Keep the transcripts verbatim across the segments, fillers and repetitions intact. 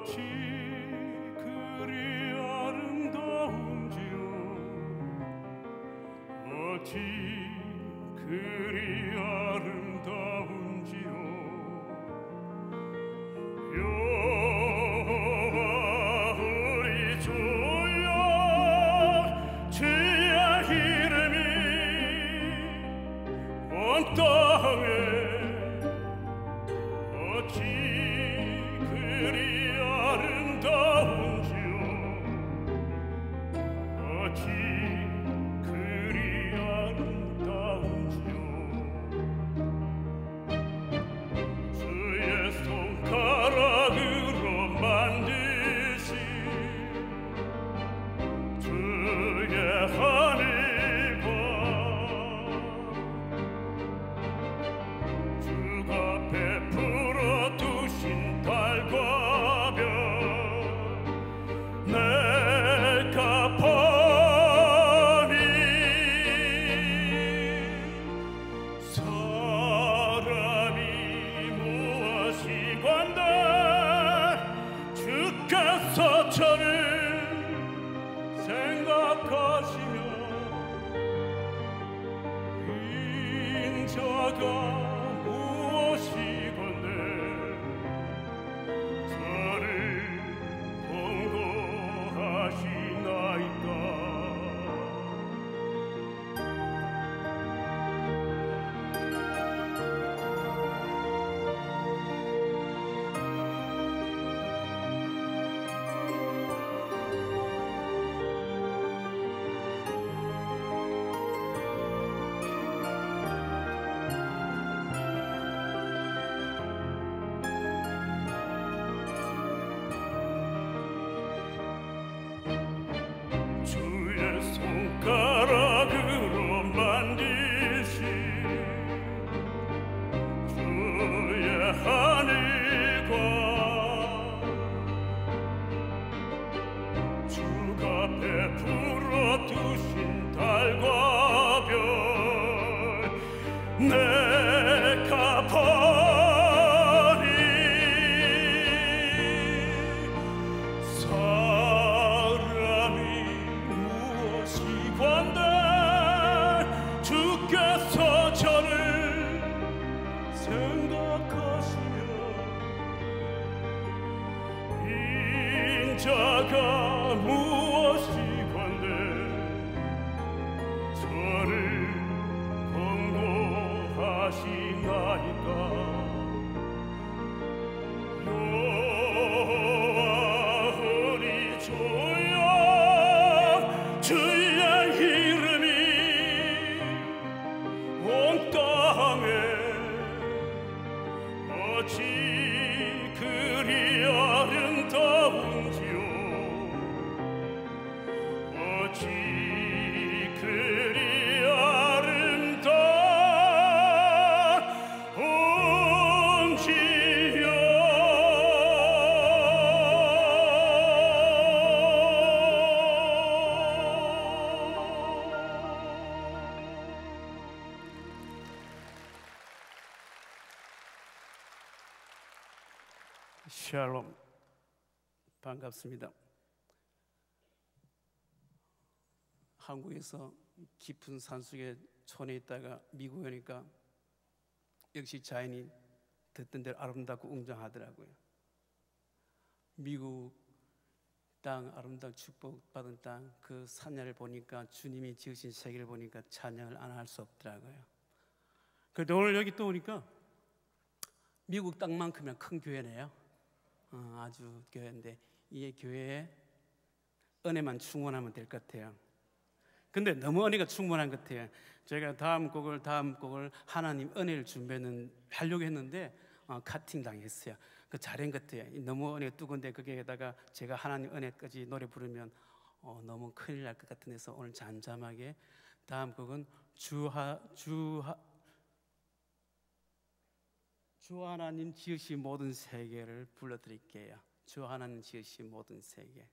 어찌 그리 아름다운지요 어찌 그리 아름다운지요 여호와 우리 주여 주의 이름이 온 땅에 어찌 그리 아름다운지요 어찌 그리 아름다운지요 주의 손가락으로 만드신 주의 하늘과 주가 베풀어 두신 달과 별 내가 보니 사람이 무엇이건데 주께서 저를 생각하시며 인자가 무엇이건데 저를 공고하시나이까 주의 손가락으로 만드신 주의 하늘과 주가 베풀어 두신 달과 별 내가 보니 사람이 무엇이건데 주께서 저를 생각하시며 인자가 무엇이건데 저를 공고하시나이까 여호와 우리 주여 주의 이름이 온 땅에 어찌 그리 아름다운지요 어찌 그리 아름다운지요 샬롬 반갑습니다. 한국에서 깊은 산속에 촌에 있다가 미국에 오니까 역시 자연이 듣던 대로 아름답고 웅장하더라고요. 미국 땅 아름다운 축복받은 땅 그 산야를 보니까 주님이 지으신 세계를 보니까 찬양을 안 할 수 없더라고요. 그런데 오늘 여기 또 오니까 미국 땅만큼이나 큰 교회네요. 어, 아주 교회인데 이 교회에 은혜만 충만하면 될 것 같아요. 근데 너무 은혜가 충만한 것 같아요. 제가 다음 곡을 다음 곡을 하나님 은혜를 준비는 하려고 했는데 어, 카팅 당했어요. 그 잘한 것 같아요. 너무 은혜가 뜨거운데 거기에다가 제가 하나님 은혜까지 노래 부르면 어, 너무 큰일 날 것 같은 데서 오늘 잠잠하게 다음 곡은 주하 주하 주 하나님 지으신 모든 세계를 불러드릴게요. 주 하나님 지으신 모든 세계.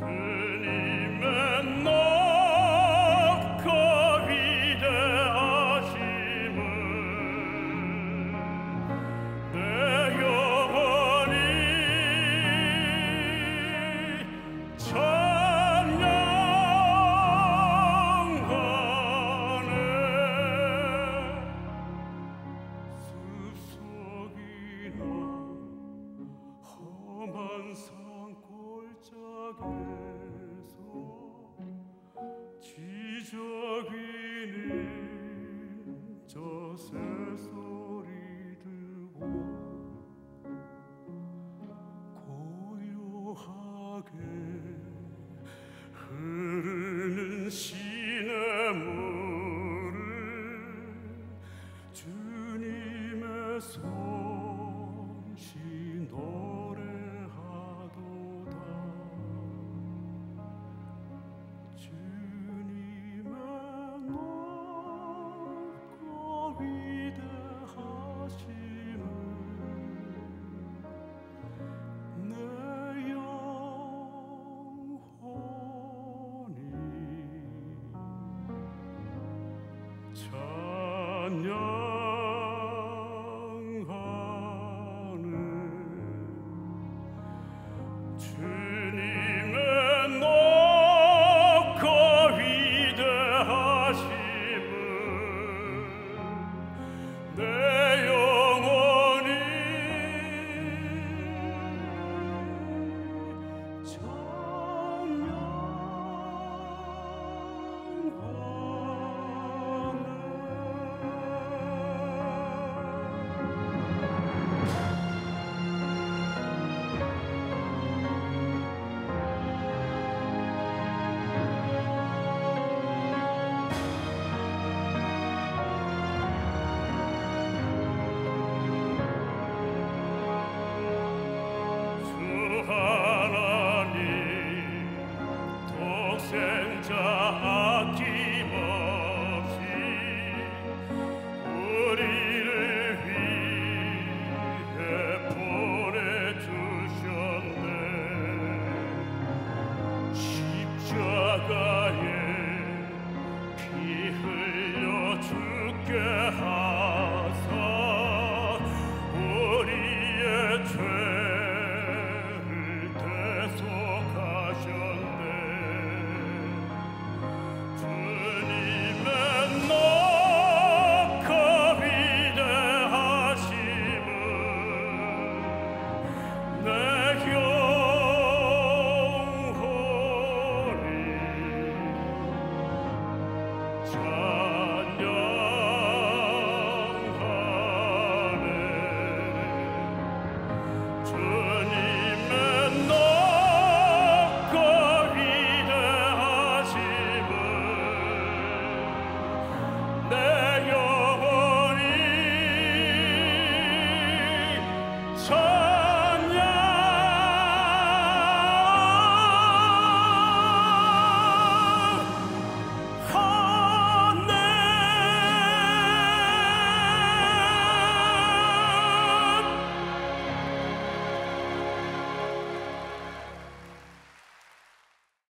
십자가